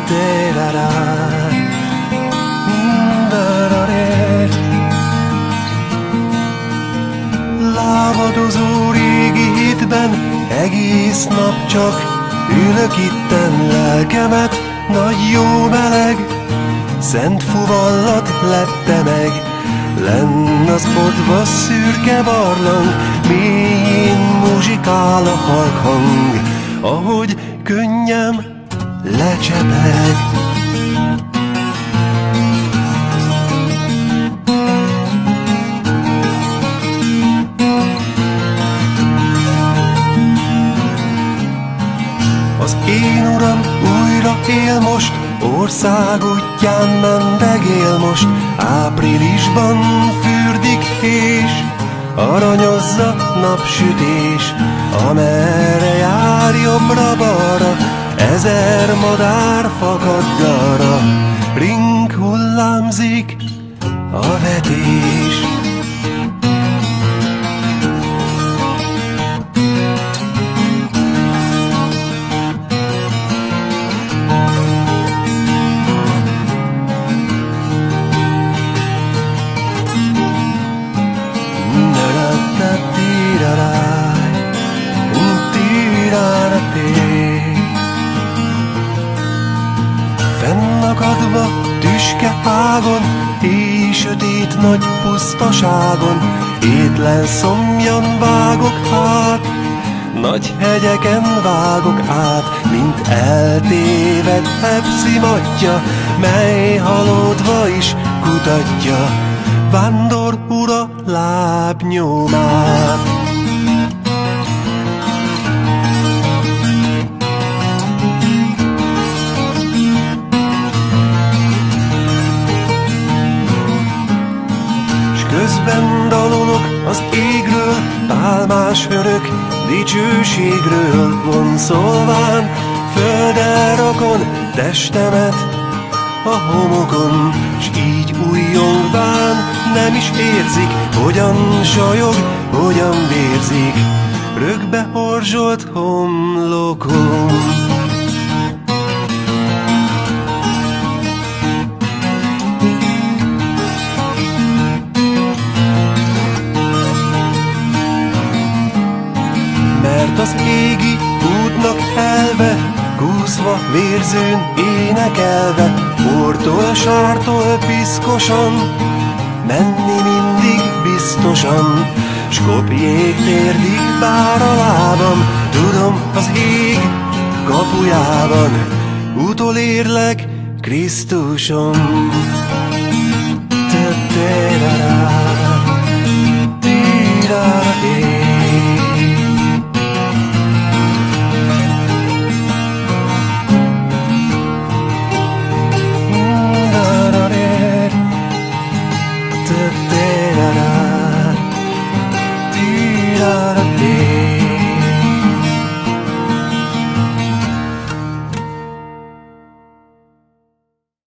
Lábadozó régi hitben egész nap csak ülök itten, lelkemet nagy jó meleg szent fuvallat lepte meg. Lenn az odva szürke barlang, mélyén muzsikál a halk hang, ahogy könnyem lecsepeg. Az én uram újra él most, országútján mendegél most. Áprilisban fürdik és aranyozza napsütés, amerre jár jobbra-balra, 1000 madár fakad dalra. Ring hullámzik a vetés. Fennakadva tüske ágon, éj sötét nagy pusztaságon, étlen szomjan vágok át, nagy hegyeken vágok át, mint eltévedt szimatja, mely halódva is kutatja vándor ura lábnyomát. Közben dalolok az égről, pálmás örök dicsőségről, vonszolván földre rakom testemet a homokon, s így újjongván nem is érzik, hogyan sajog, hogyan vérzik rögbe horzsolt homlokom. Mert az égi útnak elve, kúszva vérzőn énekelve, portól, sártól piszkosan, menni mindig biztosan, Skopjék térdig bár a lábam, tudom az ég kapujában utolérlek Krisztusom.